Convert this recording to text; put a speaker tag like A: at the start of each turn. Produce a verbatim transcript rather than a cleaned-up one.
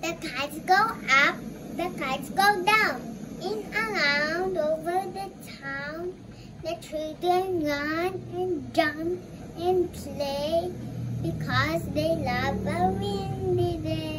A: The kites go up, the kites go down, in around over the town. The children run and jump and play because they love a windy day.